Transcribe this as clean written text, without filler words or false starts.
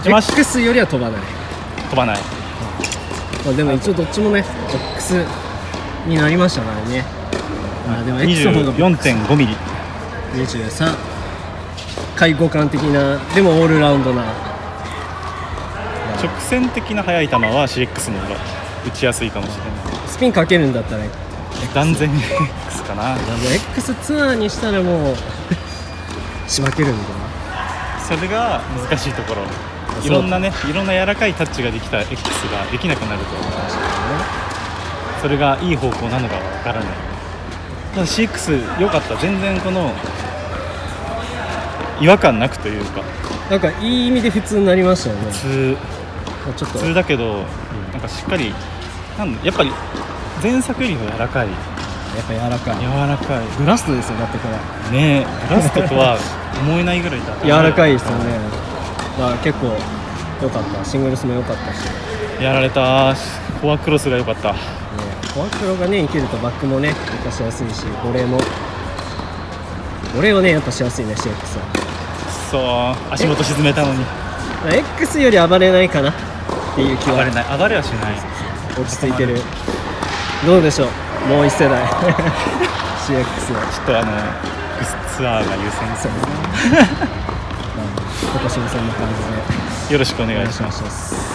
ちまし X よりは飛ばない。 飛ばない。 まあ、でも一応どっちもね X になりましたからね。でも X の方が 24.5 ミリ、 23、開互換的な、でもオールラウンドな。 直線的な速い球は CX の方が打ちやすいかもしれない。 スピンかけるんだったら断然 X かな。 X ツアーにしたらもうしばけるんだな。 それが難しいところ。いろんな柔らかいタッチができた X ができなくなると、それがいい方向なのかわからない。ただ CX 良かった。全然この違和感なくというか、 なんかいい意味で普通になりましたよね。 普通だけど、なんかしっかりやっぱり前作よりも柔らかい。 やっぱ柔らかい。 ブラストですよ、だってこれね。ブラストとは思えないぐらい柔らかいですよね。だから結構良かった。シングルスも良かったし、 やられた。フォアクロスが良かった、 フォアクロがね生きるとバックもね生かしやすいし、ボレーをねやっぱしやすいね CX は。 そう、足元沈めたのに X より暴れないかなっていう気は。 暴れはしない。 落ち着いてる。どうでしょう、もう一世代 CX は。 ちょっとX ツアーが優先ですね。 今年もそんな感じでよろしくお願いします。